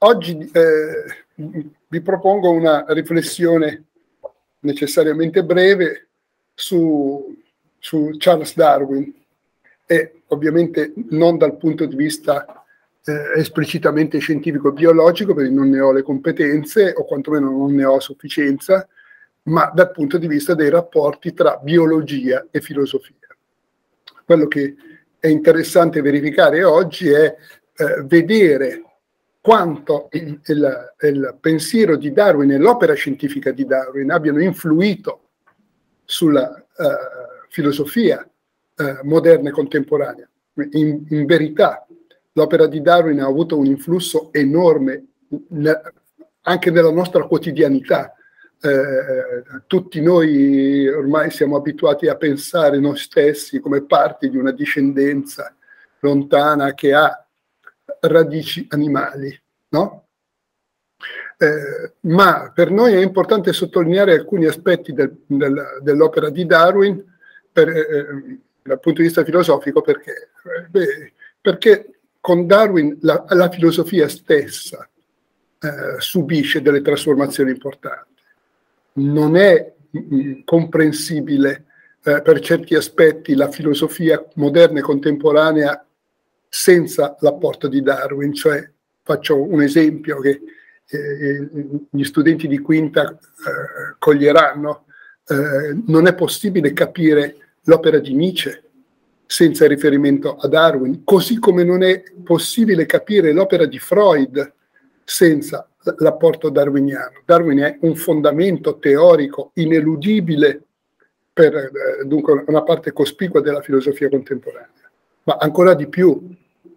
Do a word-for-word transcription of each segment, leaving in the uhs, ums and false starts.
oggi eh, vi propongo una riflessione necessariamente breve su, su Charles Darwin, e ovviamente non dal punto di vista eh, esplicitamente scientifico-biologico, perché non ne ho le competenze, o quantomeno non ne ho a sufficienza, ma dal punto di vista dei rapporti tra biologia e filosofia. Quello che è interessante verificare oggi è eh, vedere quanto il, il, il pensiero di Darwin e l'opera scientifica di Darwin abbiano influito sulla uh, filosofia uh, moderna e contemporanea. In, in verità, l'opera di Darwin ha avuto un influsso enorme ne, anche nella nostra quotidianità. Eh, tutti noi ormai siamo abituati a pensare noi stessi come parte di una discendenza lontana che ha radici animali, no? Eh, ma per noi è importante sottolineare alcuni aspetti del, del, dell'opera di Darwin per, eh, dal punto di vista filosofico, perché, beh, perché con Darwin la, la filosofia stessa eh, subisce delle trasformazioni importanti. Non è mh, comprensibile eh, per certi aspetti la filosofia moderna e contemporanea senza l'apporto di Darwin. Cioè, faccio un esempio che eh, gli studenti di quinta eh, coglieranno. Eh, non è possibile capire l'opera di Nietzsche senza riferimento a Darwin, così come non è possibile capire l'opera di Freud senza l'apporto darwiniano. Darwin è un fondamento teorico ineludibile per eh, dunque una parte cospicua della filosofia contemporanea. Ma ancora di più,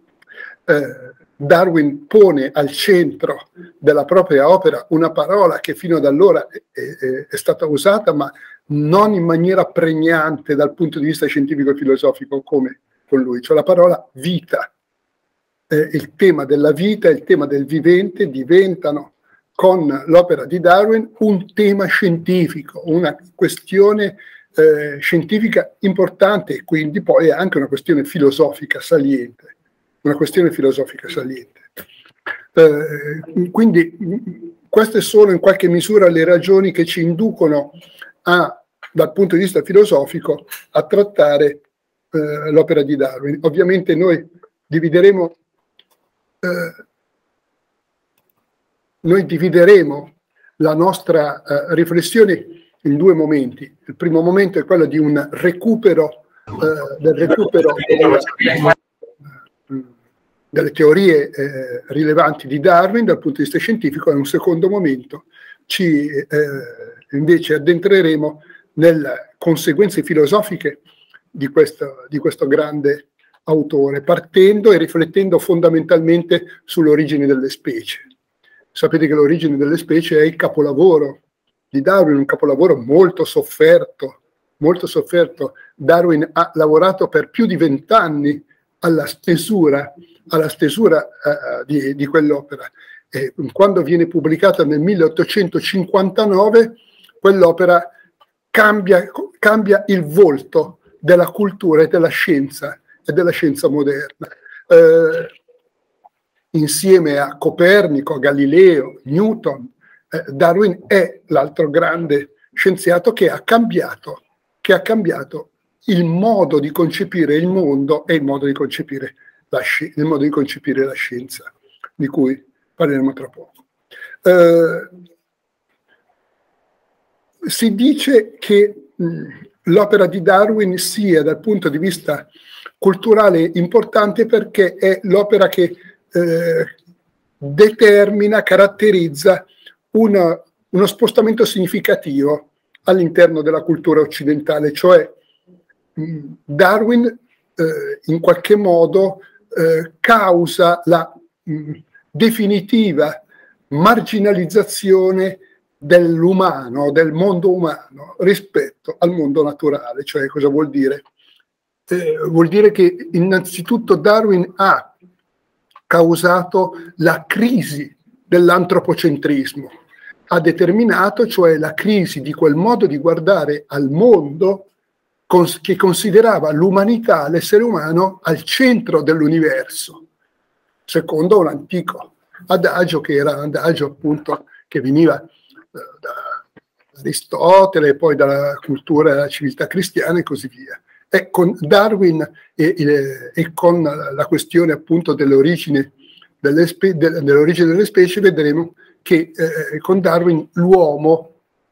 eh, Darwin pone al centro della propria opera una parola che fino ad allora è, è, è stata usata, ma non in maniera pregnante dal punto di vista scientifico-filosofico come con lui, cioè la parola vita. Eh, il tema della vita e il tema del vivente diventano con l'opera di Darwin un tema scientifico, una questione eh, scientifica importante, e quindi poi è anche una questione filosofica saliente, una questione filosofica saliente. Eh, quindi queste sono in qualche misura le ragioni che ci inducono a, dal punto di vista filosofico, a trattare eh, l'opera di Darwin. Ovviamente noi divideremo Eh, noi divideremo la nostra eh, riflessione in due momenti. Il primo momento è quello di un recupero, eh, del recupero della, delle teorie eh, rilevanti di Darwin dal punto di vista scientifico, e in un secondo momento ci eh, invece addentreremo nelle conseguenze filosofiche di questo, di questo grande autore, partendo e riflettendo fondamentalmente sull'origine delle specie. Sapete che l'origine delle specie è il capolavoro di Darwin, un capolavoro molto sofferto, molto sofferto. Darwin ha lavorato per più di vent'anni alla stesura, alla stesura uh, di, di quell'opera. E quando viene pubblicata nel milleottocentocinquantanove, quell'opera cambia, cambia il volto della cultura e della scienza e della scienza moderna. Eh, insieme a Copernico, a Galileo, Newton, eh, Darwin è l'altro grande scienziato che ha cambiato, che ha cambiato il modo di concepire il mondo e il modo di concepire la, il modo di concepire la scienza, di cui parleremo tra poco. Eh, si dice che l'opera di Darwin sia, dal punto di vista culturale, importante perché è l'opera che eh, determina, caratterizza una, uno spostamento significativo all'interno della cultura occidentale, cioè mh, Darwin eh, in qualche modo eh, causa la mh, definitiva marginalizzazione dell'umano, del mondo umano rispetto al mondo naturale. Cioè, cosa vuol dire? Eh, vuol dire che innanzitutto Darwin ha causato la crisi dell'antropocentrismo, ha determinato cioè la crisi di quel modo di guardare al mondo cons- che considerava l'umanità, l'essere umano, al centro dell'universo, secondo un antico adagio che era un adagio appunto che veniva eh, da Aristotele, poi dalla cultura della civiltà cristiana e così via. E con Darwin e, e, e con la questione appunto dell'origine delle, spe, de, dell'origine delle specie vedremo che eh, con Darwin l'uomo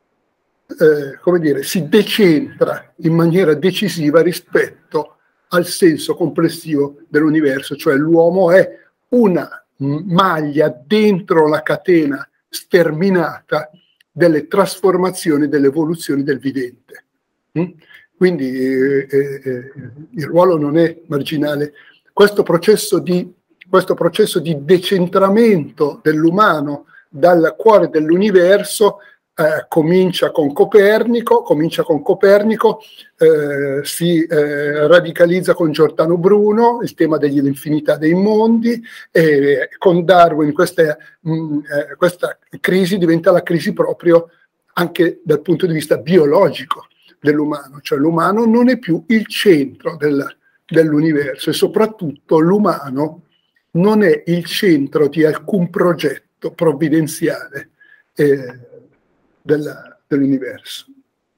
eh, come dire, si decentra in maniera decisiva rispetto al senso complessivo dell'universo, cioè l'uomo è una maglia dentro la catena sterminata delle trasformazioni, delle evoluzioni del vivente. Mm? Quindi eh, eh, il ruolo non è marginale. Questo processo di, questo processo di decentramento dell'umano dal cuore dell'universo eh, comincia con Copernico, comincia con Copernico, eh, si eh, radicalizza con Giordano Bruno, il tema dell'infinità dei mondi, e con Darwin questa, mh, eh, questa crisi diventa la crisi proprio anche dal punto di vista biologico dell'umano, cioè l'umano non è più il centro del, dell'universo e soprattutto l'umano non è il centro di alcun progetto provvidenziale eh, dell'universo.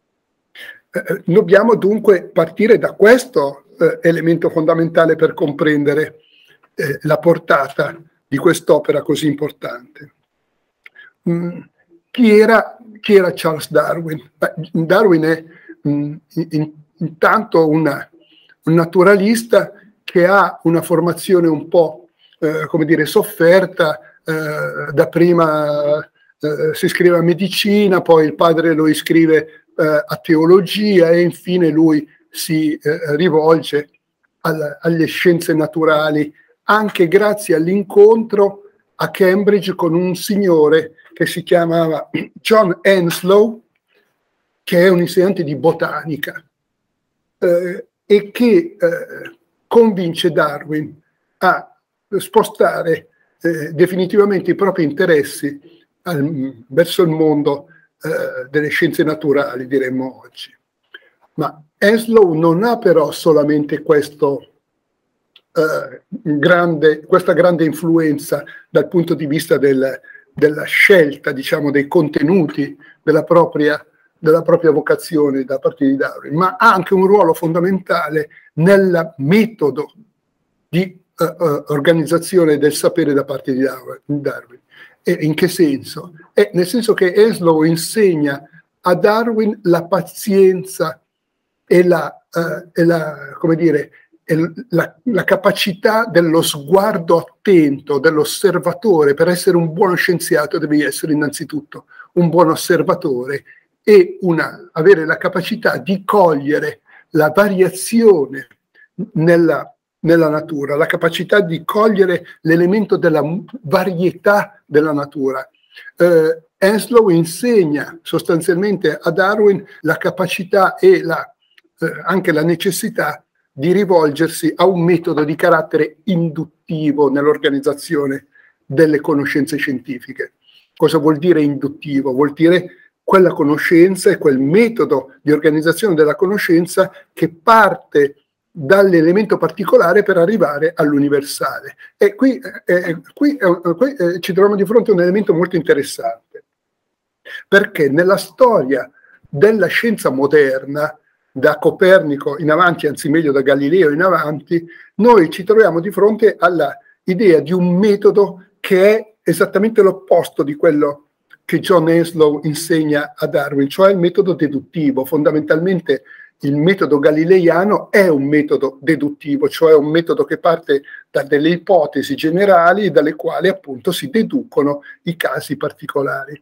Eh, dobbiamo dunque partire da questo eh, elemento fondamentale per comprendere eh, la portata di quest'opera così importante. Mm, chi era, chi era Charles Darwin? Beh, Darwin è mh, in, intanto una, un naturalista che ha una formazione un po' eh, come dire sofferta, eh, da prima eh, si iscrive a medicina, poi il padre lo iscrive eh, a teologia e infine lui si eh, rivolge al, alle scienze naturali, anche grazie all'incontro a Cambridge con un signore che si chiamava John Henslow, che è un insegnante di botanica eh, e che eh, convince Darwin a spostare eh, definitivamente i propri interessi al, verso il mondo eh, delle scienze naturali, diremmo oggi. Ma Henslow non ha però solamente questo, eh, grande, questa grande influenza dal punto di vista del, della scelta, diciamo, dei contenuti della propria, della propria vocazione da parte di Darwin, ma ha anche un ruolo fondamentale nel metodo di uh, uh, organizzazione del sapere da parte di Darwin. E in che senso? E nel senso che Henslow insegna a Darwin la pazienza e la, uh, e la, come dire, la, la capacità dello sguardo attento, dell'osservatore. Per essere un buono scienziato devi essere innanzitutto un buon osservatore e una, avere la capacità di cogliere la variazione nella, nella natura, la capacità di cogliere l'elemento della varietà della natura. Eh, Henslow insegna sostanzialmente a Darwin la capacità e la, eh, anche la necessità di rivolgersi a un metodo di carattere induttivo nell'organizzazione delle conoscenze scientifiche. Cosa vuol dire induttivo? Vuol dire quella conoscenza e quel metodo di organizzazione della conoscenza che parte dall'elemento particolare per arrivare all'universale. E qui, eh, qui, eh, qui eh, ci troviamo di fronte a un elemento molto interessante, perché nella storia della scienza moderna, da Copernico in avanti, anzi meglio da Galileo in avanti, noi ci troviamo di fronte all'idea di un metodo che è esattamente l'opposto di quello che John Henslow insegna a Darwin, cioè il metodo deduttivo. Fondamentalmente il metodo galileiano è un metodo deduttivo, cioè un metodo che parte da delle ipotesi generali dalle quali appunto si deducono i casi particolari.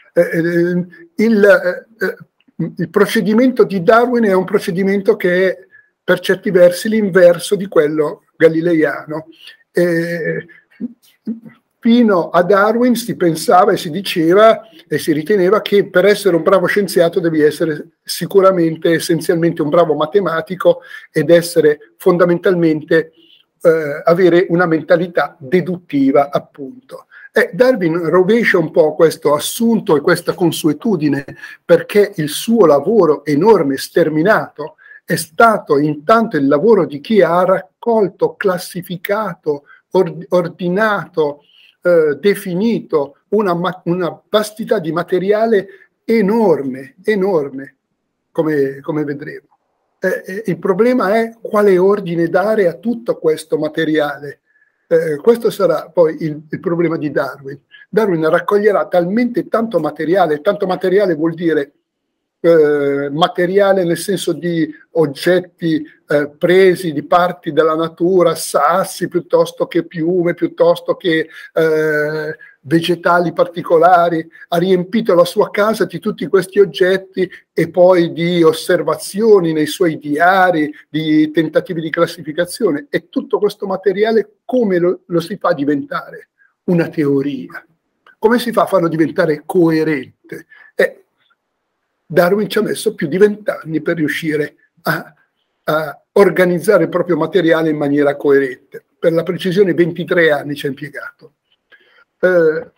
Eh, il, eh, il procedimento di Darwin è un procedimento che è per certi versi l'inverso di quello galileiano. Eh, Fino a Darwin si pensava e si diceva e si riteneva che per essere un bravo scienziato devi essere sicuramente, essenzialmente un bravo matematico ed essere fondamentalmente, eh, avere una mentalità deduttiva, appunto. E Darwin rovescia un po' questo assunto e questa consuetudine, perché il suo lavoro enorme, sterminato, è stato intanto il lavoro di chi ha raccolto, classificato, ordinato, eh, definito una, una vastità di materiale enorme, enorme, come, come vedremo. Eh, eh, il problema è quale ordine dare a tutto questo materiale. Eh, questo sarà poi il, il problema di Darwin. Darwin raccoglierà talmente tanto materiale, tanto materiale vuol dire eh, materiale nel senso di oggetti eh, presi di parti della natura, sassi piuttosto che piume, piuttosto che eh, vegetali particolari, ha riempito la sua casa di tutti questi oggetti e poi di osservazioni nei suoi diari, di tentativi di classificazione, e tutto questo materiale come lo, lo si fa diventare una teoria? Come si fa a farlo diventare coerente? E Darwin ci ha messo più di vent'anni per riuscire a, a organizzare il proprio materiale in maniera coerente. Per la precisione ventitré anni ci ha impiegato. Eh,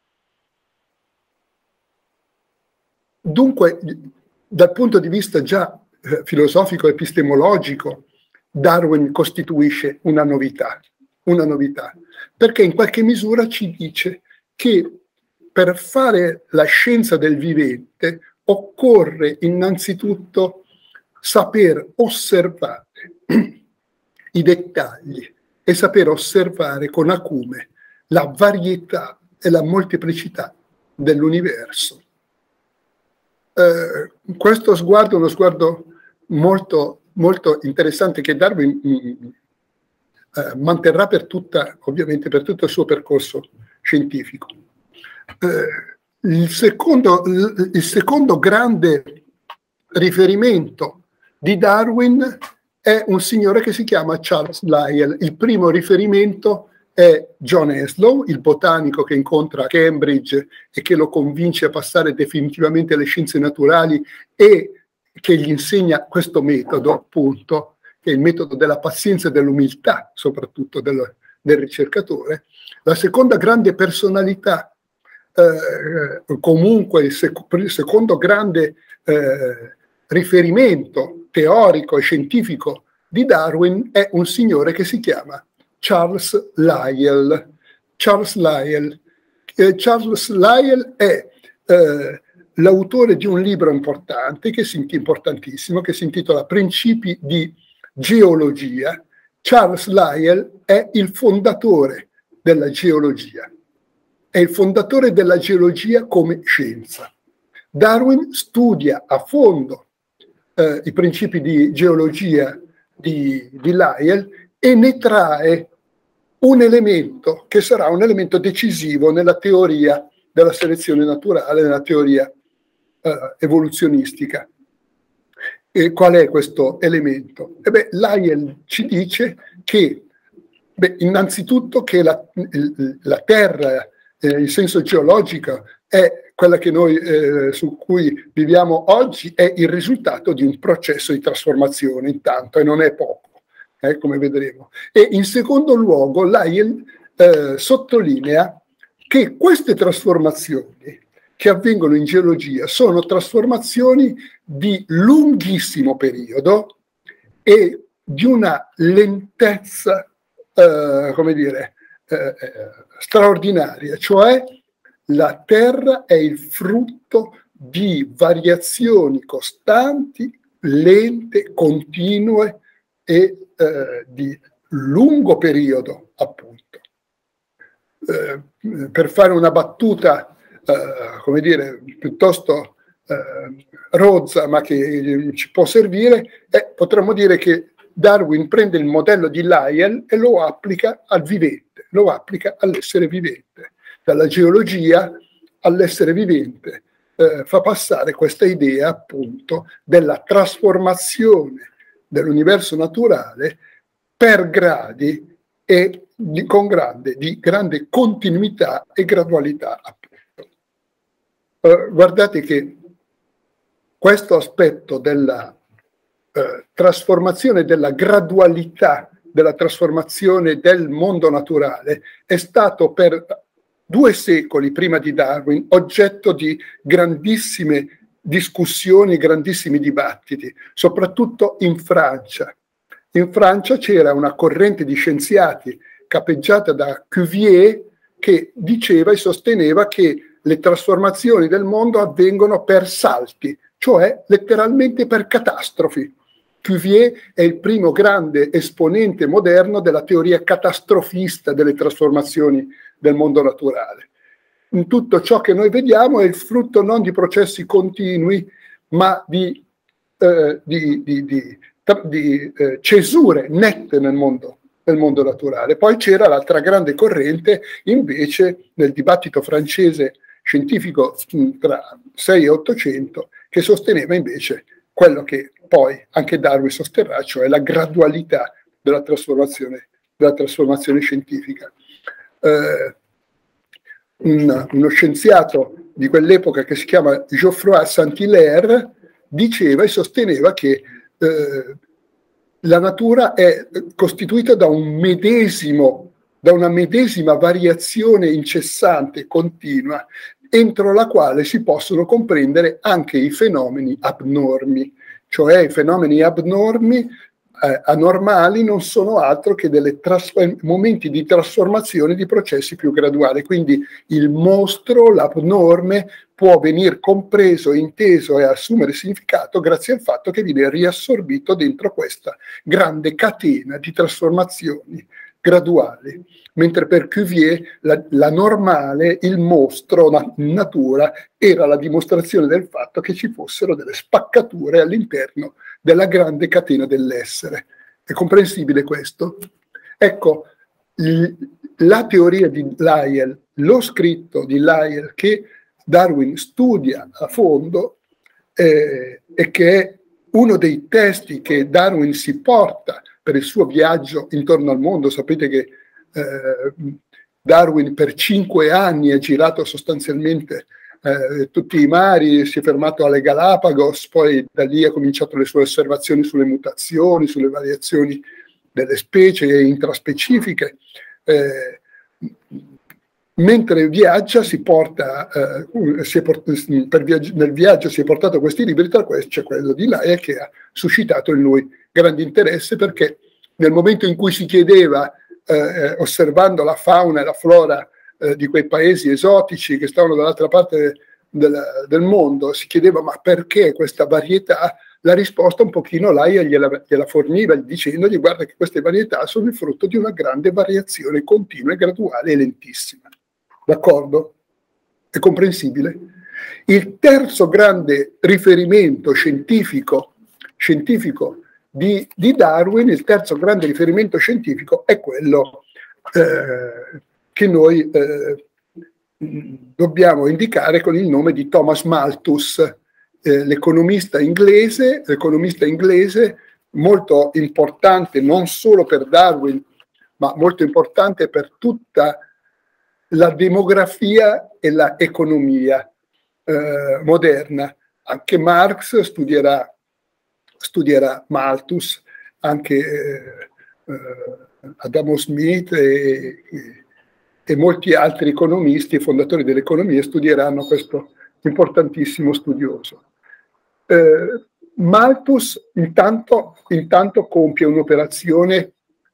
dunque, dal punto di vista già eh, filosofico, epistemologico, Darwin costituisce una novità, una novità, perché in qualche misura ci dice che per fare la scienza del vivente occorre innanzitutto saper osservare i dettagli e saper osservare con acume la varietà e la molteplicità dell'universo. Eh, questo sguardo è uno sguardo molto, molto interessante che Darwin mh, eh, manterrà per tutta, ovviamente per tutto il suo percorso scientifico. Eh, il, secondo, il, il secondo grande riferimento di Darwin è un signore che si chiama Charles Lyell. Il primo riferimento è John Henslow, il botanico che incontra a Cambridge e che lo convince a passare definitivamente alle scienze naturali e che gli insegna questo metodo, appunto, che è il metodo della pazienza e dell'umiltà, soprattutto del, del ricercatore. La seconda grande personalità, eh, comunque il, sec il secondo grande eh, riferimento teorico e scientifico di Darwin è un signore che si chiama Charles Lyell. Charles Lyell, eh, Charles Lyell è eh, l'autore di un libro importante, che si, importantissimo, che si intitola Principi di geologia. Charles Lyell è il fondatore della geologia, è il fondatore della geologia come scienza. Darwin studia a fondo eh, i principi di geologia di, di Lyell e ne trae un elemento che sarà un elemento decisivo nella teoria della selezione naturale, nella teoria eh, evoluzionistica. E qual è questo elemento? E beh, Lyell ci dice che, beh, innanzitutto che la, la Terra, eh, in senso geologico, è quella che noi, eh, su cui viviamo oggi, è il risultato di un processo di trasformazione, intanto, e non è poco. Eh, come vedremo. E in secondo luogo Lyell eh, sottolinea che queste trasformazioni che avvengono in geologia sono trasformazioni di lunghissimo periodo e di una lentezza eh, come dire, eh, straordinaria, cioè la Terra è il frutto di variazioni costanti, lente, continue e Eh, di lungo periodo, appunto. Eh, per fare una battuta, eh, come dire, piuttosto eh, rozza, ma che ci può servire, eh, potremmo dire che Darwin prende il modello di Lyell e lo applica al vivente, lo applica all'essere vivente. Dalla geologia all'essere vivente eh, fa passare questa idea, appunto, della trasformazione dell'universo naturale per gradi e di, con grande, di grande continuità e gradualità, appunto. Eh, guardate che questo aspetto della eh, trasformazione, della gradualità della trasformazione del mondo naturale è stato per due secoli prima di Darwin oggetto di grandissime discussioni, grandissimi dibattiti, soprattutto in Francia. In Francia c'era una corrente di scienziati capeggiata da Cuvier che diceva e sosteneva che le trasformazioni del mondo avvengono per salti, cioè letteralmente per catastrofi. Cuvier è il primo grande esponente moderno della teoria catastrofista delle trasformazioni del mondo naturale. In tutto ciò che noi vediamo è il frutto non di processi continui, ma di, eh, di, di, di, di eh, cesure nette nel mondo, nel mondo naturale. Poi c'era l'altra grande corrente, invece, nel dibattito francese scientifico tra sei e ottocento, che sosteneva invece quello che poi anche Darwin sosterrà, cioè la gradualità della trasformazione, della trasformazione scientifica. Eh, un, uno scienziato di quell'epoca che si chiama Geoffroy Saint-Hilaire diceva e sosteneva che eh, la natura è costituita da un medesimo, da una medesima variazione incessante, continua, entro la quale si possono comprendere anche i fenomeni abnormi, cioè i fenomeni abnormi, eh, anormali, non sono altro che dei momenti di trasformazione di processi più graduali. Quindi il mostro, l'abnorme, può venire compreso, inteso e assumere significato grazie al fatto che viene riassorbito dentro questa grande catena di trasformazioni graduali. Mentre per Cuvier la, la normale, il mostro in natura, era la dimostrazione del fatto che ci fossero delle spaccature all'interno della grande catena dell'essere. È comprensibile questo? Ecco, il, la teoria di Lyell, lo scritto di Lyell che Darwin studia a fondo eh, e che è uno dei testi che Darwin si porta per il suo viaggio intorno al mondo. Sapete che eh, Darwin per cinque anni ha girato sostanzialmente eh, tutti i mari, si è fermato alle Galapagos, poi da lì ha cominciato le sue osservazioni sulle mutazioni, sulle variazioni delle specie intraspecifiche. Eh, mentre viaggia si porta, eh, si è port per viaggi nel viaggio si è portato questi libri, tra questi c'è quello di Lyell che ha suscitato in lui grande interesse, perché nel momento in cui si chiedeva, eh, osservando la fauna e la flora eh, di quei paesi esotici che stavano dall'altra parte del, del mondo, si chiedeva ma perché questa varietà, la risposta un pochino Lyell gliela, gliela forniva dicendogli guarda che queste varietà sono il frutto di una grande variazione continua e graduale e lentissima. D'accordo? È comprensibile? Il terzo grande riferimento scientifico, scientifico di, di Darwin, il terzo grande riferimento scientifico è quello eh, che noi eh, dobbiamo indicare con il nome di Thomas Malthus, eh, l'economista inglese, l'economista inglese molto importante non solo per Darwin, ma molto importante per tutta la demografia e l'economia eh, moderna. Anche Marx studierà, studierà Malthus, anche eh, eh, Adamo Smith e, e, e molti altri economisti, fondatori dell'economia, studieranno questo importantissimo studioso. Eh, Malthus intanto, intanto compie un'operazione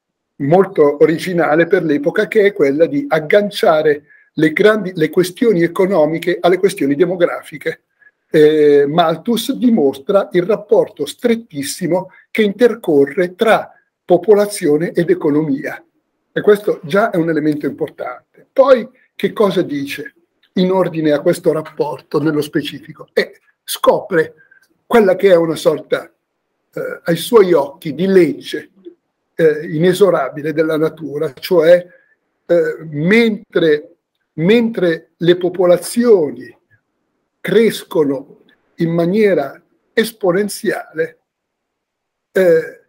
molto originale per l'epoca, che è quella di agganciare le, grandi, le questioni economiche alle questioni demografiche. Eh, Malthus dimostra il rapporto strettissimo che intercorre tra popolazione ed economia, e questo già è un elemento importante. Poi che cosa dice in ordine a questo rapporto nello specifico? E scopre quella che è una sorta, eh, ai suoi occhi, di legge Eh, inesorabile della natura, cioè eh, mentre, mentre le popolazioni crescono in maniera esponenziale, eh,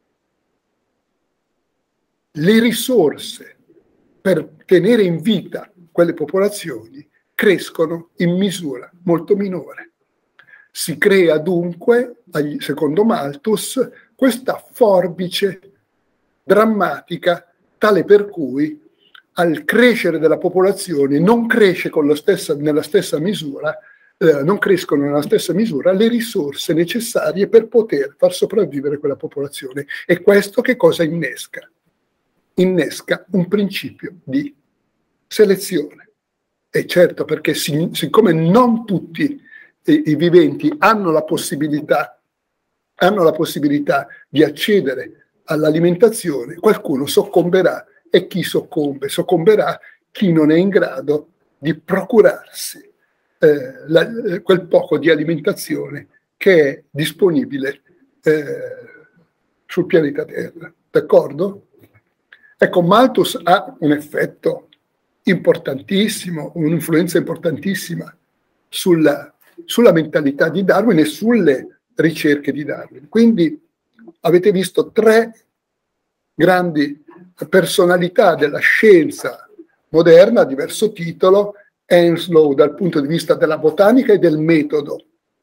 le risorse per tenere in vita quelle popolazioni crescono in misura molto minore. Si crea dunque, secondo Malthus, questa forbice drammatica, tale per cui al crescere della popolazione non cresce con la stessa, nella stessa misura, eh, non crescono nella stessa misura le risorse necessarie per poter far sopravvivere quella popolazione. E questo che cosa innesca? Innesca un principio di Selezione. E certo, perché si, siccome non tutti i, i viventi hanno la possibilità, hanno la possibilità di accedere all'alimentazione, qualcuno soccomberà, e chi soccombe? Soccomberà chi non è in grado di procurarsi eh, la, quel poco di alimentazione che è disponibile eh, sul pianeta Terra. D'accordo? Ecco, Malthus ha un effetto importantissimo, un'influenza importantissima sulla, sulla mentalità di Darwin e sulle ricerche di Darwin. Quindi avete visto tre grandi personalità della scienza moderna, a diverso titolo. Henslow dal punto di vista della botanica e del metodo.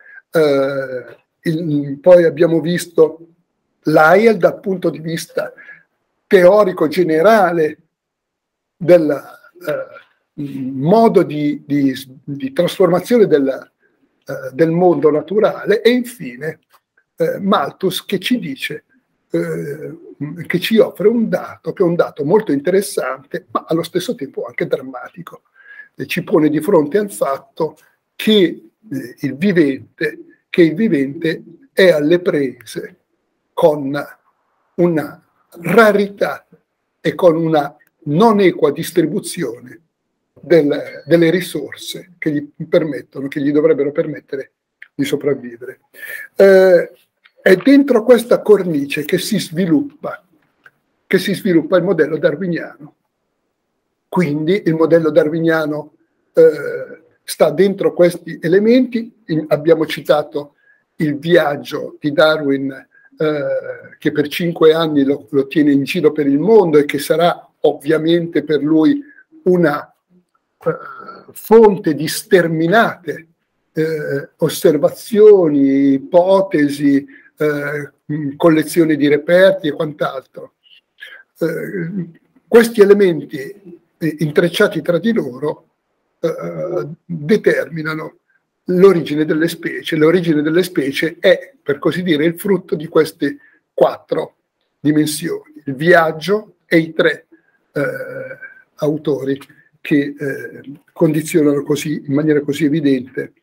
Eh, il, poi abbiamo visto Lyell dal punto di vista teorico generale del eh, modo di, di, di trasformazione del, eh, del mondo naturale, e infine eh, Malthus che ci dice, eh, che ci offre un dato, che è un dato molto interessante, ma allo stesso tempo anche drammatico. E ci pone di fronte al fatto che eh, il vivente, che il vivente è alle prese con una rarità e con una non equa distribuzione del, delle risorse che gli permettono, che gli dovrebbero permettere di sopravvivere. Eh, è dentro questa cornice che si sviluppa, che si sviluppa il modello darwiniano. Quindi il modello darwiniano eh, sta dentro questi elementi. In, abbiamo citato il viaggio di Darwin eh, che per cinque anni lo, lo tiene in giro per il mondo e che sarà ovviamente per lui una eh, fonte di sterminate eh, osservazioni, ipotesi, eh, collezioni di reperti e quant'altro. Eh, questi elementi intrecciati tra di loro eh, determinano l'origine delle specie. L'origine delle specie è, per così dire, il frutto di queste quattro dimensioni: il viaggio e i tre eh, autori che eh, condizionano così, in maniera così evidente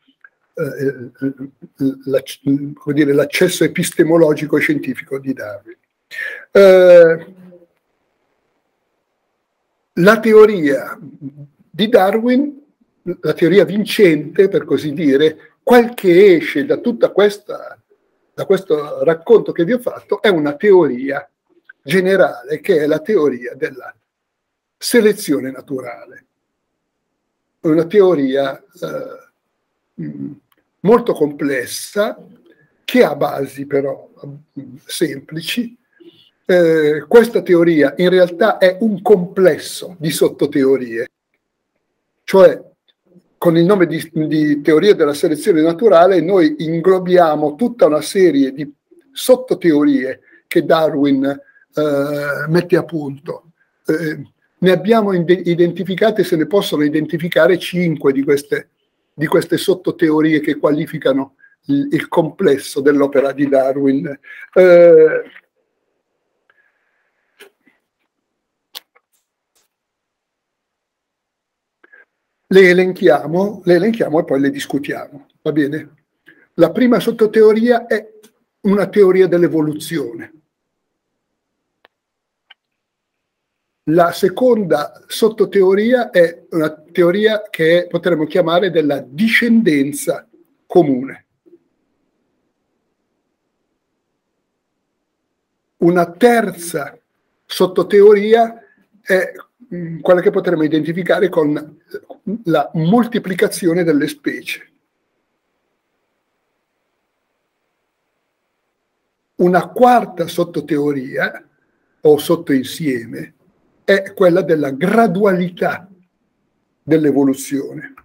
eh, l'accesso epistemologico e scientifico di Darwin. Eh, La teoria di Darwin, la teoria vincente, per così dire, quel che esce da tutta questa, da questo racconto che vi ho fatto, è una teoria generale, che è la teoria della selezione naturale. Una teoria eh, molto complessa, che ha basi però semplici. Eh, questa teoria in realtà è un complesso di sottoteorie, cioè con il nome di, di teoria della selezione naturale noi inglobiamo tutta una serie di sottoteorie che Darwin eh, mette a punto. Eh, ne abbiamo identificate, se ne possono identificare cinque di queste, di queste sottoteorie che qualificano il, il complesso dell'opera di Darwin. Eh, Le elenchiamo, le elenchiamo e poi le discutiamo, va bene? La prima sottoteoria è una teoria dell'evoluzione. La seconda sottoteoria è una teoria che potremmo chiamare della discendenza comune. Una terza sottoteoria è quella che potremmo identificare con la moltiplicazione delle specie. Una quarta sottoteoria o sottoinsieme è quella della gradualità dell'evoluzione.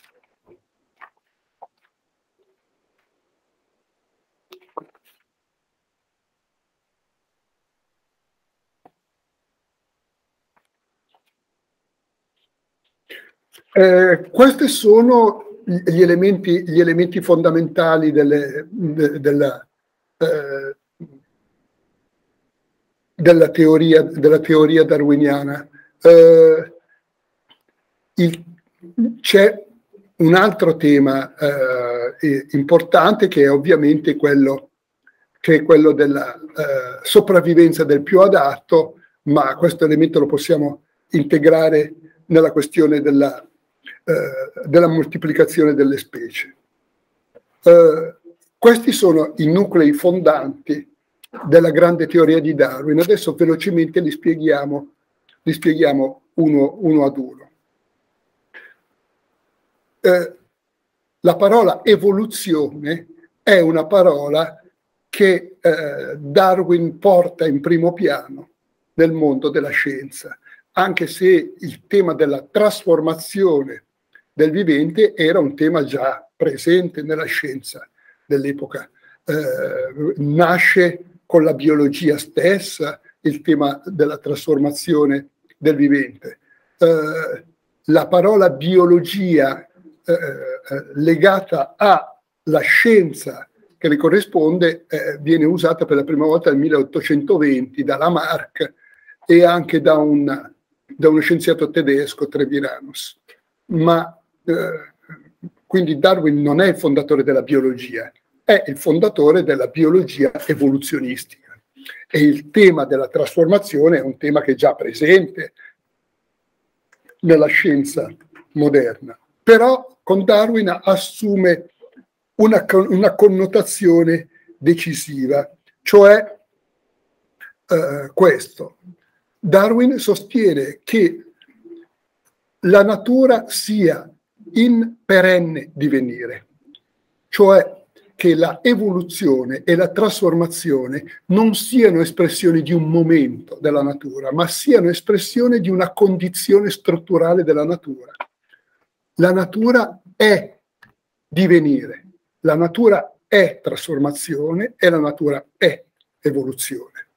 Eh, questi sono gli elementi, gli elementi fondamentali delle, de, della, eh, della, teoria, della teoria darwiniana. Eh, c'è un altro tema eh, importante, che è ovviamente quello, che è quello della eh, sopravvivenza del più adatto, ma questo elemento lo possiamo integrare nella questione della, eh, della moltiplicazione delle specie. Eh, questi sono i nuclei fondanti della grande teoria di Darwin. Adesso velocemente li spieghiamo, li spieghiamo uno, uno ad uno. Eh, la parola evoluzione è una parola che eh, Darwin porta in primo piano nel mondo della scienza, anche se il tema della trasformazione del vivente era un tema già presente nella scienza dell'epoca. Eh, nasce con la biologia stessa il tema della trasformazione del vivente. Eh, la parola biologia Eh, legata alla scienza che le corrisponde eh, viene usata per la prima volta nel milleottocentoventi da Lamarck e anche da, un, da uno scienziato tedesco, Treviranus. Ma eh, quindi Darwin non è il fondatore della biologia, è il fondatore della biologia evoluzionistica. E il tema della trasformazione è un tema che è già presente nella scienza moderna. Però con Darwin assume una, una connotazione decisiva, cioè eh, questo. Darwin sostiene che la natura sia in perenne divenire, cioè che la evoluzione e la trasformazione non siano espressioni di un momento della natura, ma siano espressione di una condizione strutturale della natura. La natura è divenire, la natura è trasformazione e la natura è evoluzione.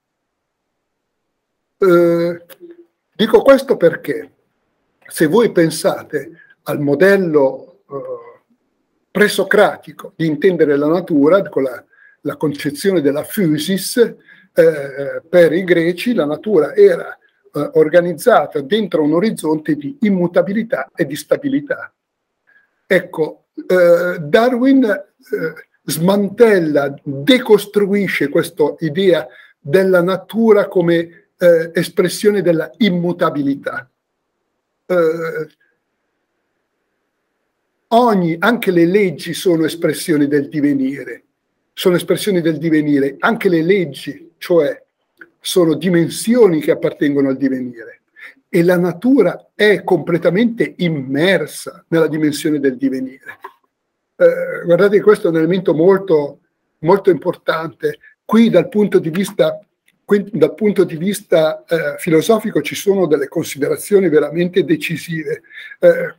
Eh, dico questo perché se voi pensate al modello eh, presocratico di intendere la natura, con la, la concezione della physis, eh, per i greci la natura era Eh, organizzata dentro un orizzonte di immutabilità e di stabilità. Ecco, eh, Darwin eh, smantella, decostruisce questa idea della natura come eh, espressione della immutabilità. Eh, ogni, anche le leggi sono espressioni del divenire, sono espressioni del divenire, anche le leggi, cioè sono dimensioni che appartengono al divenire e la natura è completamente immersa nella dimensione del divenire. Eh, guardate che questo è un elemento molto, molto importante. Qui dal punto di vista, qui, dal punto di vista eh, filosofico ci sono delle considerazioni veramente decisive. Eh,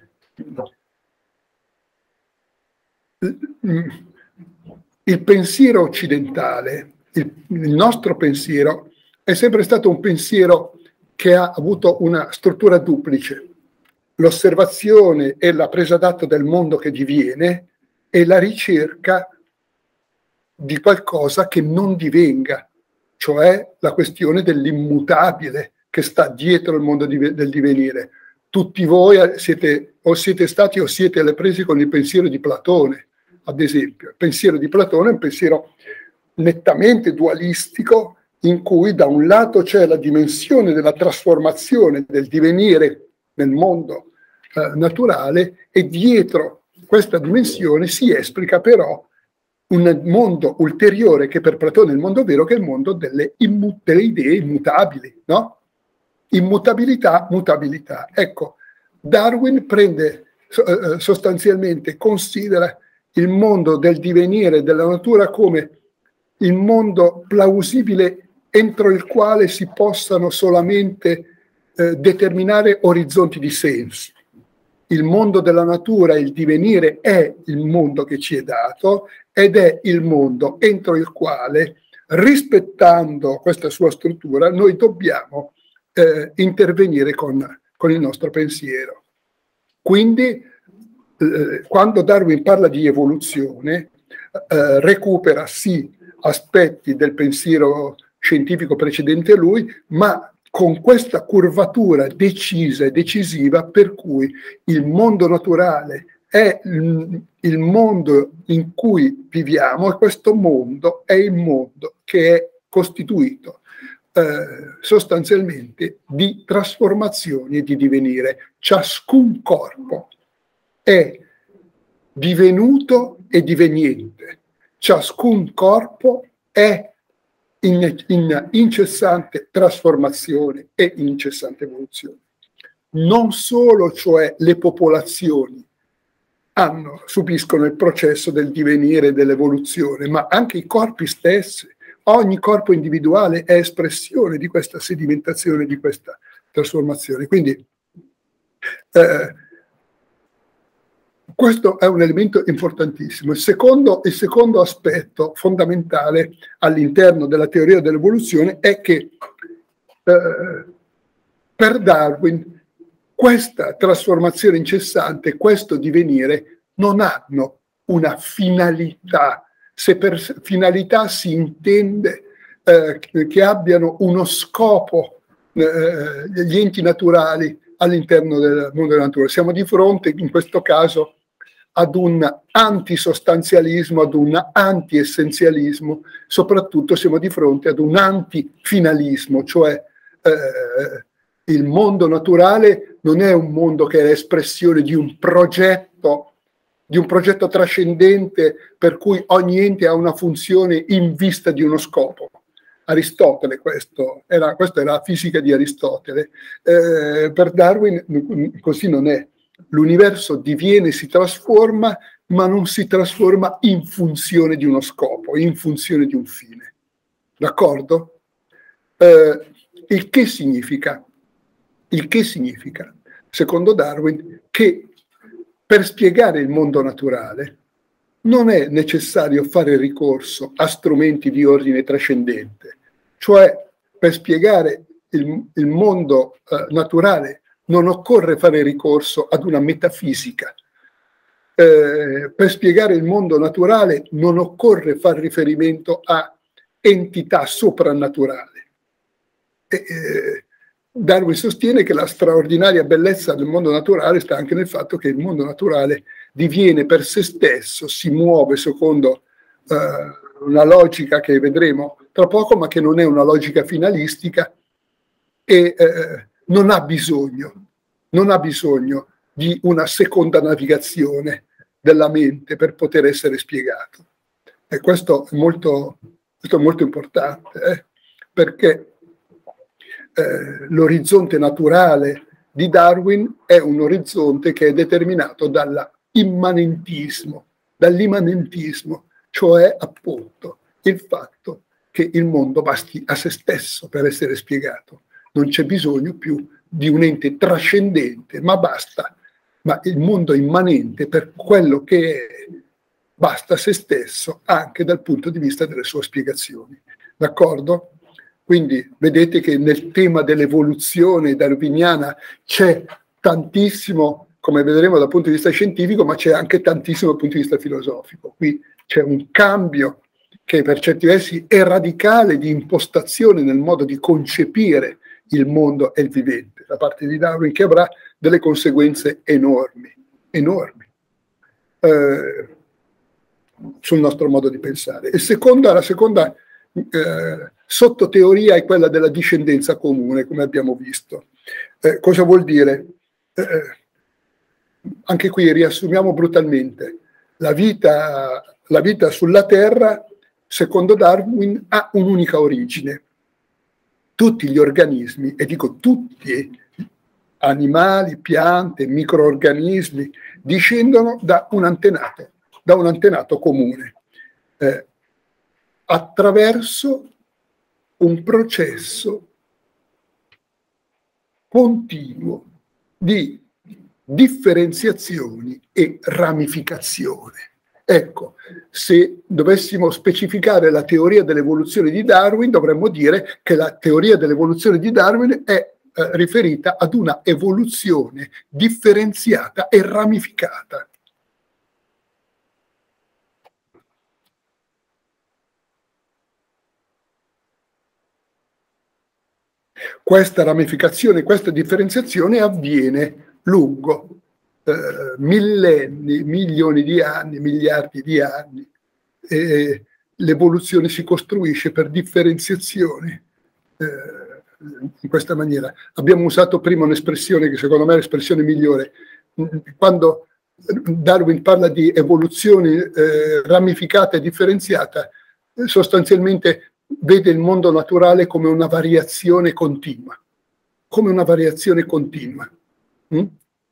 il pensiero occidentale, Il, il nostro pensiero è sempre stato un pensiero che ha avuto una struttura duplice: l'osservazione e la presa d'atto del mondo che diviene e la ricerca di qualcosa che non divenga, cioè la questione dell'immutabile che sta dietro il mondo di, del divenire. Tutti voi siete o siete stati o siete alle prese con il pensiero di Platone, ad esempio. Il pensiero di Platone è un pensiero nettamente dualistico, in cui da un lato c'è la dimensione della trasformazione, del divenire nel mondo eh, naturale, e dietro questa dimensione si esplica però un mondo ulteriore, che per Platone è il mondo vero, che è il mondo delle, delle idee immutabili, no? Immutabilità, mutabilità. Ecco, Darwin prende eh, sostanzialmente, considera il mondo del divenire della natura come il mondo plausibile entro il quale si possano solamente eh, determinare orizzonti di senso. Il mondo della natura, il divenire, è il mondo che ci è dato ed è il mondo entro il quale, rispettando questa sua struttura, noi dobbiamo eh, intervenire con, con il nostro pensiero. Quindi, eh, quando Darwin parla di evoluzione, eh, recupera sì aspetti del pensiero scientifico precedente a lui, ma con questa curvatura decisa e decisiva per cui il mondo naturale è il mondo in cui viviamo e questo mondo è il mondo che è costituito eh, sostanzialmente di trasformazioni e di divenire. Ciascun corpo è divenuto e diveniente. Ciascun corpo è in, in incessante trasformazione e in incessante evoluzione. Non solo, cioè, le popolazioni hanno, subiscono il processo del divenire e dell'evoluzione, ma anche i corpi stessi. Ogni corpo individuale è espressione di questa sedimentazione, di questa trasformazione. Quindi eh, questo è un elemento importantissimo. Il secondo, il secondo aspetto fondamentale all'interno della teoria dell'evoluzione è che eh, per Darwin questa trasformazione incessante, questo divenire non hanno una finalità. Se per finalità si intende eh, che abbiano uno scopo eh, gli enti naturali all'interno del mondo della natura. Siamo di fronte, in questo caso, ad un antisostanzialismo, ad un anti-essenzialismo, soprattutto siamo di fronte ad un antifinalismo, cioè eh, il mondo naturale non è un mondo che è espressione di un progetto, di un progetto trascendente per cui ogni ente ha una funzione in vista di uno scopo. Aristotele, questo era, questa era la fisica di Aristotele. Eh, per Darwin così non è. L'universo diviene, si trasforma, ma non si trasforma in funzione di uno scopo, in funzione di un fine. D'accordo? Eh, il che significa? Il che significa, secondo Darwin, che per spiegare il mondo naturale non è necessario fare ricorso a strumenti di ordine trascendente, cioè per spiegare il, il mondo eh, naturale non occorre fare ricorso ad una metafisica. Eh, per spiegare il mondo naturale non occorre fare riferimento a entità soprannaturali. E, eh, Darwin sostiene che la straordinaria bellezza del mondo naturale sta anche nel fatto che il mondo naturale diviene per se stesso, si muove secondo eh, una logica che vedremo tra poco, ma che non è una logica finalistica e eh, non ha bisogno, non ha bisogno di una seconda navigazione della mente per poter essere spiegato. E questo è molto, questo è molto importante, eh, perché Eh, l'orizzonte naturale di Darwin è un orizzonte che è determinato dall'immanentismo, dall'immanentismo, cioè appunto il fatto che il mondo basti a se stesso per essere spiegato. Non c'è bisogno più di un ente trascendente, ma basta, ma il mondo immanente per quello che è, basta a se stesso anche dal punto di vista delle sue spiegazioni. D'accordo? Quindi vedete che nel tema dell'evoluzione darwiniana c'è tantissimo, come vedremo dal punto di vista scientifico, ma c'è anche tantissimo dal punto di vista filosofico. Qui c'è un cambio che per certi versi è radicale di impostazione nel modo di concepire il mondo e il vivente da parte di Darwin, che avrà delle conseguenze enormi, enormi eh, sul nostro modo di pensare. E seconda, la seconda eh, sottoteoria è quella della discendenza comune, come abbiamo visto. Eh, cosa vuol dire? Eh, anche qui riassumiamo brutalmente. La vita, la vita sulla Terra, secondo Darwin, ha un'unica origine. Tutti gli organismi, e dico tutti, animali, piante, microorganismi, discendono da un antenato, da un antenato comune, eh, attraverso un processo continuo di differenziazioni e ramificazione. Ecco, se dovessimo specificare la teoria dell'evoluzione di Darwin, dovremmo dire che la teoria dell'evoluzione di Darwin è eh, riferita ad una evoluzione differenziata e ramificata. Questa ramificazione, questa differenziazione avviene lungo eh, millenni, milioni di anni, miliardi di anni. E l'evoluzione si costruisce per differenziazioni eh, in questa maniera. Abbiamo usato prima un'espressione che secondo me è l'espressione migliore. Quando Darwin parla di evoluzione eh, ramificata e differenziata, sostanzialmente vede il mondo naturale come una variazione continua, come una variazione continua. Mm?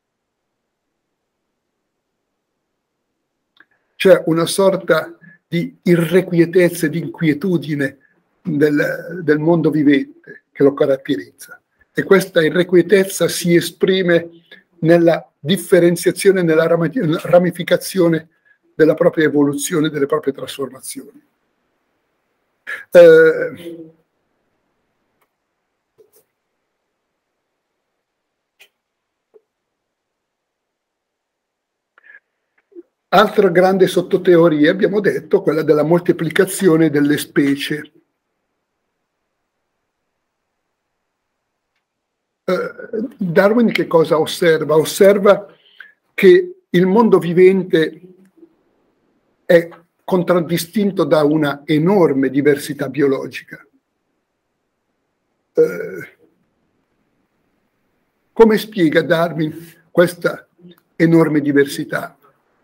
C'è una sorta di irrequietezza e di inquietudine del, del mondo vivente che lo caratterizza. E questa irrequietezza si esprime nella differenziazione, nella ramificazione della propria evoluzione, delle proprie trasformazioni. Eh, altra grande sottoteoria, abbiamo detto, quella della moltiplicazione delle specie. Darwin che cosa osserva? Osserva che il mondo vivente è contraddistinto da una enorme diversità biologica. Eh, come spiega Darwin questa enorme diversità?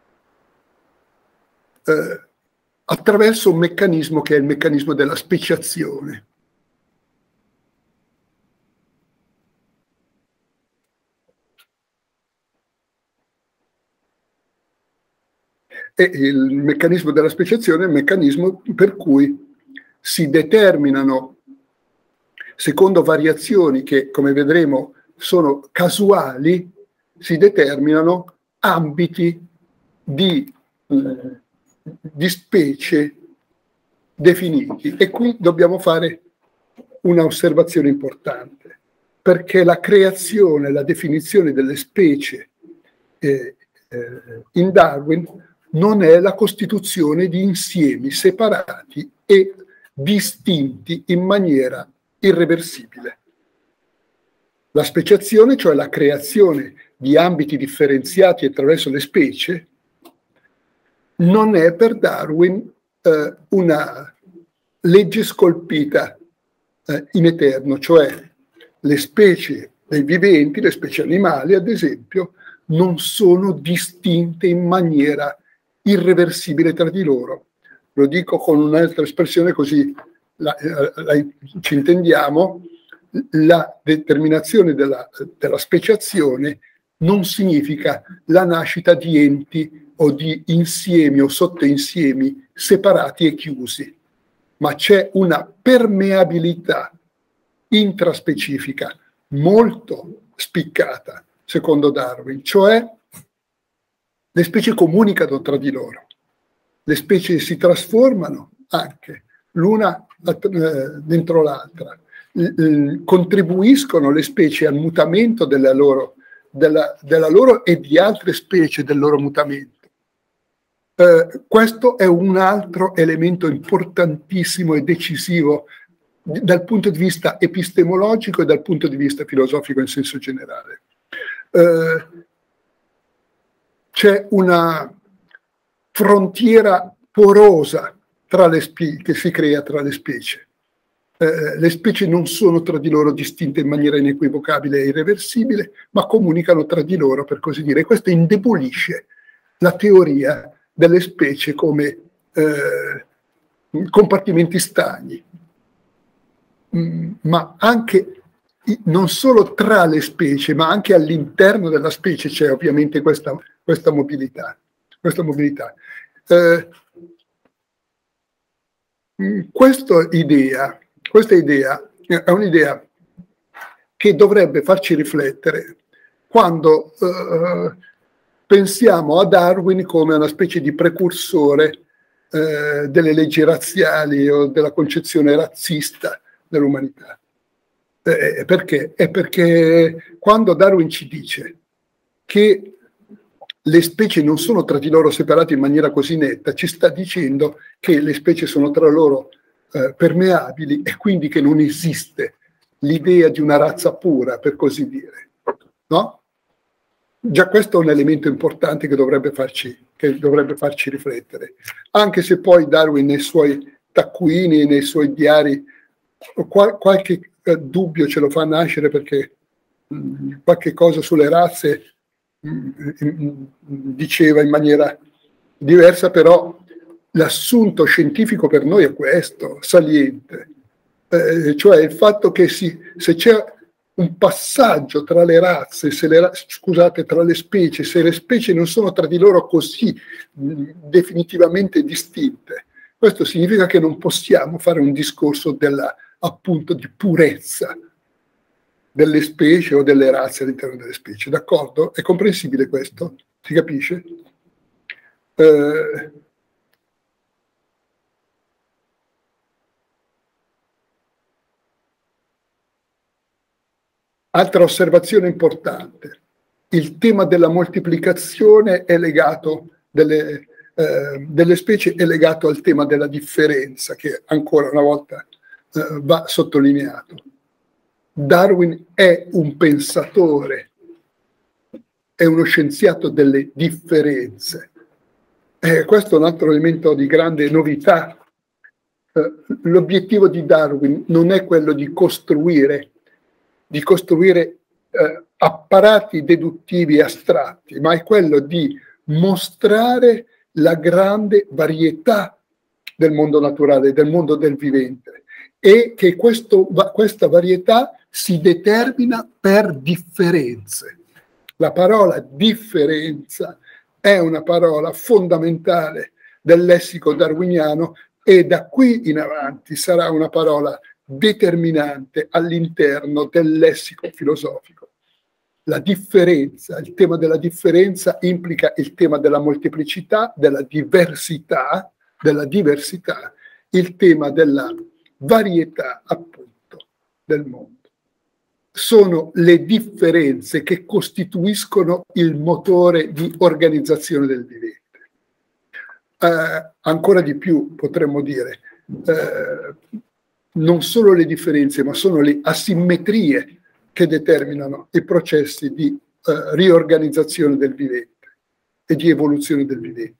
Eh, attraverso un meccanismo che è il meccanismo della speciazione. E il meccanismo della speciazione è il meccanismo per cui si determinano, secondo variazioni che, come vedremo, sono casuali, si determinano ambiti di, eh, di specie definiti. E qui dobbiamo fare una osservazione importante, perché la creazione, la definizione delle specie eh, eh, in Darwin non è la costituzione di insiemi separati e distinti in maniera irreversibile. La speciazione, cioè la creazione di ambiti differenziati attraverso le specie, non è per Darwin eh, una legge scolpita eh, in eterno, cioè le specie dei viventi, le specie animali, ad esempio, non sono distinte in maniera irreversibile tra di loro. Lo dico con un'altra espressione così la, la, ci intendiamo. La determinazione della, della speciazione non significa la nascita di enti o di insiemi o sottoinsiemi separati e chiusi, ma c'è una permeabilità intraspecifica molto spiccata, secondo Darwin, cioè le specie comunicano tra di loro, le specie si trasformano anche l'una eh, dentro l'altra, contribuiscono le specie al mutamento della loro, della, della loro e di altre specie del loro mutamento. Eh, questo è un altro elemento importantissimo e decisivo dal punto di vista epistemologico e dal punto di vista filosofico in senso generale. Eh, c'è una frontiera porosa tra le specie, che si crea tra le specie. Eh, le specie non sono tra di loro distinte in maniera inequivocabile e irreversibile, ma comunicano tra di loro, per così dire. E questo indebolisce la teoria delle specie come eh, compartimenti stagni, mm, ma anche non solo tra le specie, ma anche all'interno della specie c'è ovviamente questa, questa mobilità. Questa mobilità. Eh, questa idea Questa idea è un'idea che dovrebbe farci riflettere quando eh, pensiamo a Darwin come una specie di precursore eh, delle leggi razziali o della concezione razzista dell'umanità. Eh, perché? È perché quando Darwin ci dice che le specie non sono tra di loro separate in maniera così netta, ci sta dicendo che le specie sono tra loro Eh, permeabili e quindi che non esiste l'idea di una razza pura, per così dire, no? Già questo è un elemento importante che dovrebbe farci, che dovrebbe farci riflettere, anche se poi Darwin nei suoi taccuini, nei suoi diari, qual, qualche eh, dubbio ce lo fa nascere, perché mh, qualche cosa sulle razze mh, mh, diceva in maniera diversa, però l'assunto scientifico per noi è questo, saliente, eh, cioè il fatto che si, se c'è un passaggio tra le razze, se le, scusate, tra le specie, se le specie non sono tra di loro così mh, definitivamente distinte, questo significa che non possiamo fare un discorso della, appunto, di purezza delle specie o delle razze all'interno delle specie, d'accordo? È comprensibile questo? Si capisce? Eh, Altra osservazione importante, il tema della moltiplicazione è legato, delle, eh, delle specie è legato al tema della differenza, che ancora una volta eh, va sottolineato. Darwin è un pensatore, è uno scienziato delle differenze. Eh, questo è un altro elemento di grande novità. Eh, l'obiettivo di Darwin non è quello di costruire di costruire eh, apparati deduttivi astratti, ma è quello di mostrare la grande varietà del mondo naturale, del mondo del vivente, e che questo, questa varietà si determina per differenze. La parola differenza è una parola fondamentale del lessico darwiniano e da qui in avanti sarà una parola determinante all'interno del lessico filosofico. La differenza, il tema della differenza implica il tema della molteplicità, della diversità, della diversità, il tema della varietà, appunto, del mondo. Sono le differenze che costituiscono il motore di organizzazione del vivente. Eh, ancora di più potremmo dire, eh, non solo le differenze, ma sono le asimmetrie che determinano i processi di eh, riorganizzazione del vivente e di evoluzione del vivente.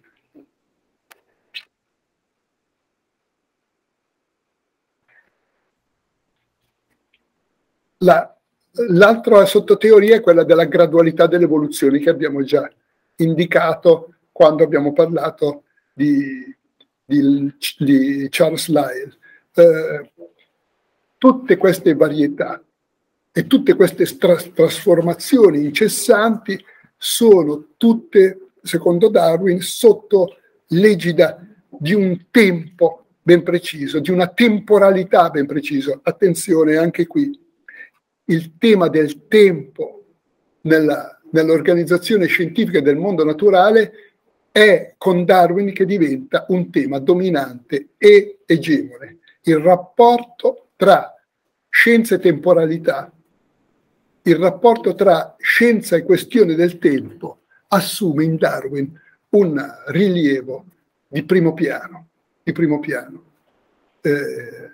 La, l'altra sottoteoria è quella della gradualità dell'evoluzione, che abbiamo già indicato quando abbiamo parlato di, di, di Charles Lyell. Eh, tutte queste varietà e tutte queste tras- trasformazioni incessanti sono tutte, secondo Darwin, sotto l'egida di un tempo ben preciso, di una temporalità ben preciso. Attenzione, anche qui il tema del tempo nella, nell'organizzazione scientifica del mondo naturale è con Darwin che diventa un tema dominante e egemone. Il rapporto tra scienza e temporalità, il rapporto tra scienza e questione del tempo assume in Darwin un rilievo di primo piano. Di primo piano. Eh,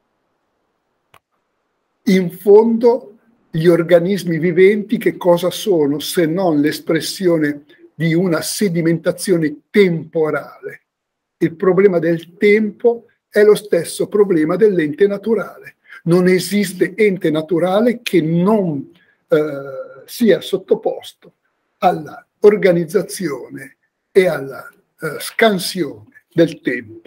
in fondo, gli organismi viventi che cosa sono se non l'espressione di una sedimentazione temporale? Il problema del tempo è lo stesso problema dell'ente naturale. Non esiste ente naturale che non eh, sia sottoposto alla organizzazione e alla eh, scansione del tempo.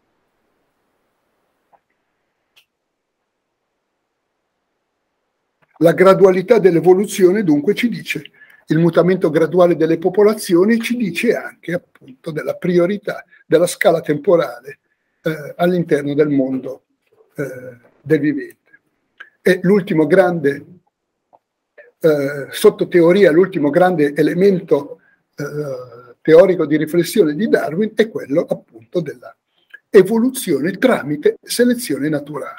La gradualità dell'evoluzione dunque ci dice, il mutamento graduale delle popolazioni ci dice anche appunto della priorità della scala temporale eh, all'interno del mondo eh, del vivente. E l'ultimo grande eh, sottoteoria, l'ultimo grande elemento eh, teorico di riflessione di Darwin è quello appunto della evoluzione tramite selezione naturale.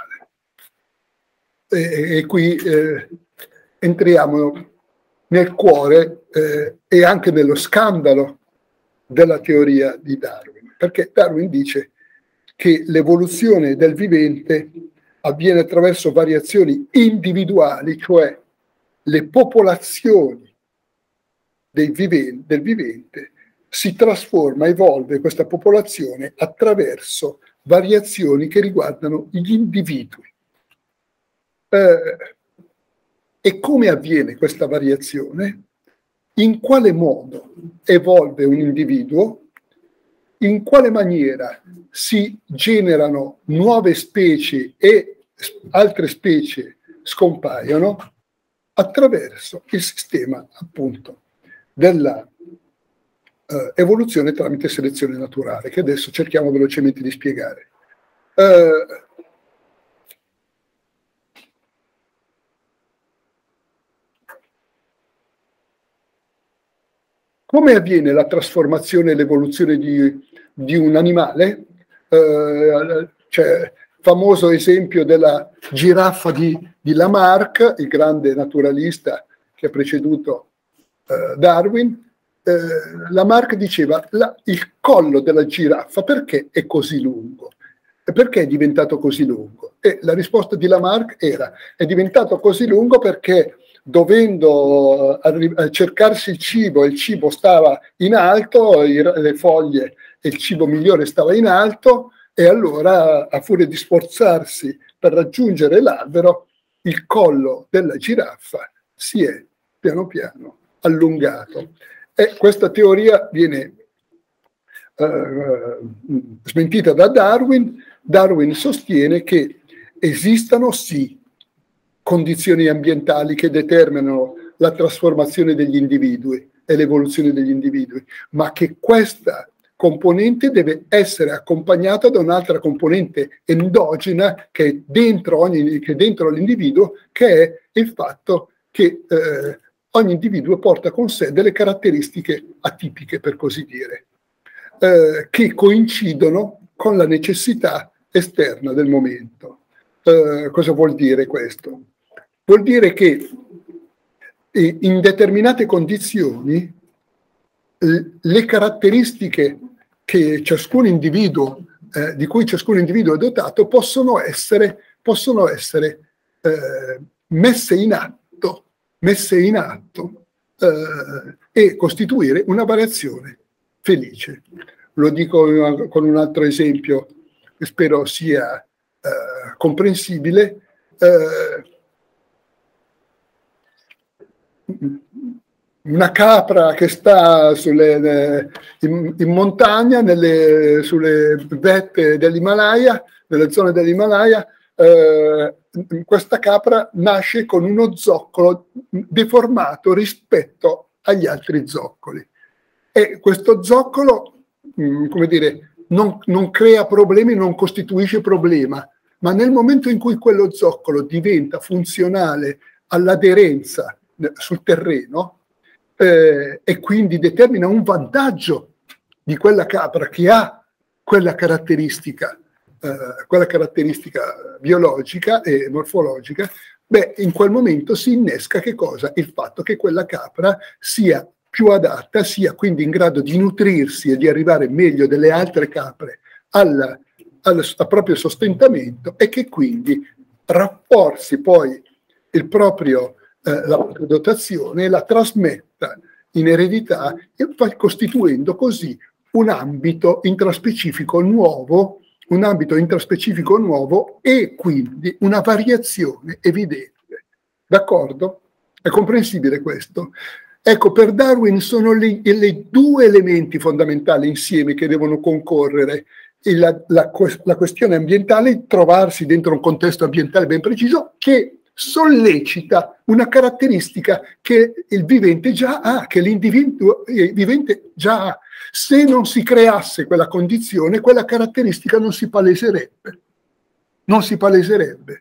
E, e qui eh, entriamo nel cuore eh, e anche nello scandalo della teoria di Darwin, perché Darwin dice che l'evoluzione del vivente avviene attraverso variazioni individuali, cioè le popolazioni dei viven- del vivente si trasforma, evolve questa popolazione attraverso variazioni che riguardano gli individui. Eh, e come avviene questa variazione? In quale modo evolve un individuo? In quale maniera si generano nuove specie e altre specie scompaiono? Attraverso il sistema, appunto, della eh, evoluzione tramite selezione naturale, che adesso cerchiamo velocemente di spiegare. Eh, Come avviene la trasformazione e l'evoluzione di, di un animale? Eh, c'è il famoso esempio della giraffa di, di Lamarck, il grande naturalista che ha preceduto eh, Darwin. Eh, Lamarck diceva la, il collo della giraffa perché è così lungo? E perché è diventato così lungo? E la risposta di Lamarck era è diventato così lungo perché dovendo cercarsi il cibo, il cibo stava in alto, le foglie e il cibo migliore stava in alto, e allora a furia di sforzarsi per raggiungere l'albero, il collo della giraffa si è piano piano allungato. E questa teoria viene eh, smentita da Darwin. Darwin sostiene che esistano sì condizioni ambientali che determinano la trasformazione degli individui e l'evoluzione degli individui, ma che questa componente deve essere accompagnata da un'altra componente endogena che è dentro, ogni, che è dentro l'individuo, che è il fatto che eh, ogni individuo porta con sé delle caratteristiche atipiche, per così dire, eh, che coincidono con la necessità esterna del momento. Eh, cosa vuol dire questo? Vuol dire che in determinate condizioni le caratteristiche che ciascun individuo, eh, di cui ciascun individuo è dotato possono essere, possono essere eh, messe in atto, messe in atto eh, e costituire una variazione felice. Lo dico con un altro esempio che spero sia eh, comprensibile. Eh, una capra che sta sulle, in, in montagna, nelle, sulle vette dell'Himalaya, nelle zone dell'Himalaya, eh, questa capra nasce con uno zoccolo deformato rispetto agli altri zoccoli. E questo zoccolo, mh, come dire, non, non crea problemi, non costituisce problema, ma nel momento in cui quello zoccolo diventa funzionale all'aderenza sul terreno eh, e quindi determina un vantaggio di quella capra che ha quella caratteristica, eh, quella caratteristica biologica e morfologica, beh, in quel momento si innesca che cosa? Il fatto che quella capra sia più adatta, sia quindi in grado di nutrirsi e di arrivare meglio delle altre capre al, al, al proprio sostentamento, e che quindi rafforzi poi il proprio Eh, la dotazione, la trasmetta in eredità, e costituendo così un ambito intraspecifico nuovo, un ambito intraspecifico nuovo e quindi una variazione evidente. D'accordo? È comprensibile questo? Ecco, per Darwin sono le, le due elementi fondamentali insieme che devono concorrere. La, la, la questione ambientale, trovarsi dentro un contesto ambientale ben preciso che sollecita una caratteristica che il vivente già ha, che l'individuo vivente già ha. Se non si creasse quella condizione, quella caratteristica non si paleserebbe. Non si paleserebbe.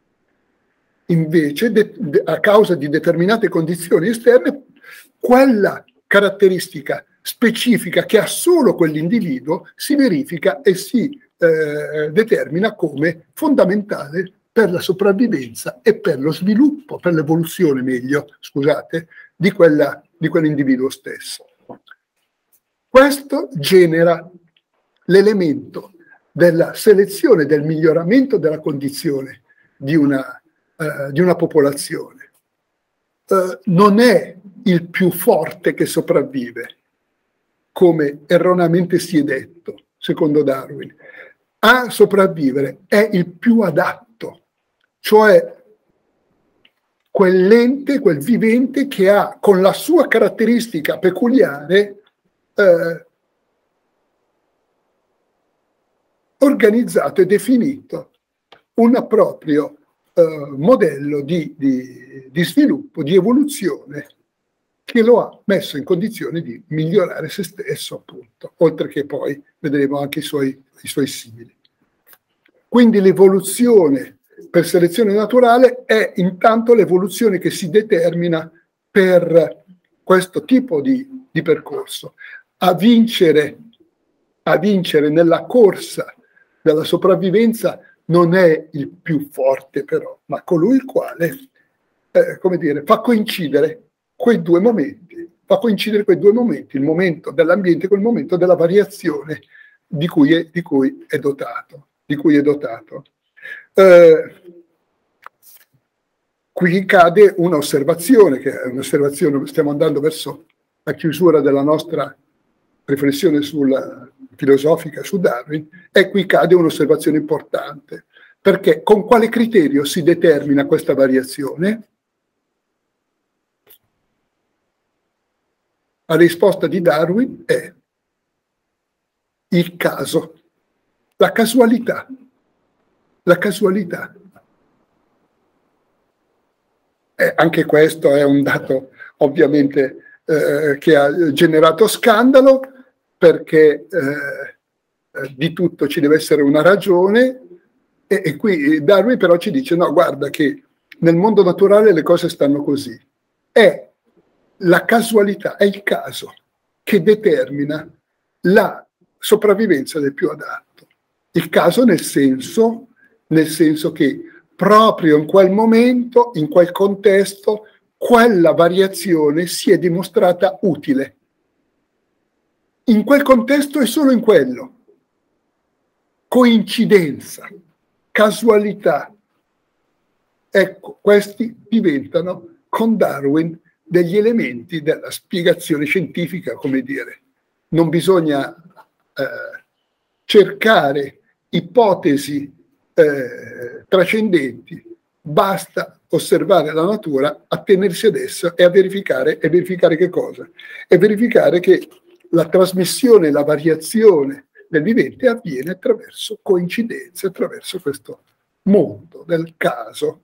Invece, de, de, a causa di determinate condizioni esterne, quella caratteristica specifica che ha solo quell'individuo si verifica e si eh, determina come fondamentale per la sopravvivenza e per lo sviluppo, per l'evoluzione meglio, scusate, di, quella, di quell'individuo stesso. Questo genera l'elemento della selezione, del miglioramento della condizione di una, uh, di una popolazione. Uh, non è il più forte che sopravvive, come erroneamente si è detto, secondo Darwin. A sopravvivere è il più adatto, cioè quell'ente, quel vivente che ha, con la sua caratteristica peculiare, eh, organizzato e definito un proprio eh, modello di, di, di sviluppo, di evoluzione, che lo ha messo in condizione di migliorare se stesso, appunto, oltre che poi vedremo anche i suoi, i suoi simili. Quindi l'evoluzione per selezione naturale è intanto l'evoluzione che si determina per questo tipo di, di percorso. A vincere, a vincere nella corsa della sopravvivenza non è il più forte però, ma colui il quale, eh, come dire, fa coincidere quei due momenti, fa coincidere quei due momenti, il momento dell'ambiente con il momento della variazione di cui è, di cui è dotato. Di cui è dotato. Eh, qui cade un'osservazione, che è un'osservazione, stiamo andando verso la chiusura della nostra riflessione sulla filosofica su Darwin, e qui cade un'osservazione importante, perché con quale criterio si determina questa variazione? La risposta di Darwin è il caso, la casualità, la casualità. Eh, anche questo è un dato ovviamente eh, che ha generato scandalo, perché eh, di tutto ci deve essere una ragione, e, e qui Darwin però ci dice no, guarda che nel mondo naturale le cose stanno così. È la casualità, è il caso che determina la sopravvivenza del più adatto. Il caso nel senso, nel senso che proprio in quel momento, in quel contesto, quella variazione si è dimostrata utile. In quel contesto e solo in quello. Coincidenza, casualità. Ecco, questi diventano con Darwin degli elementi della spiegazione scientifica, come dire. Non bisogna eh, cercare ipotesi eh, trascendenti, basta osservare la natura, attenersi ad essa e a verificare, e verificare che cosa? E verificare che la trasmissione, la variazione del vivente avviene attraverso coincidenze, attraverso questo mondo del caso.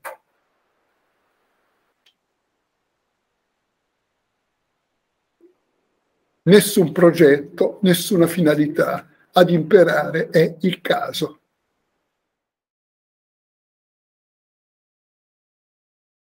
Nessun progetto, nessuna finalità ad imperare, è il caso.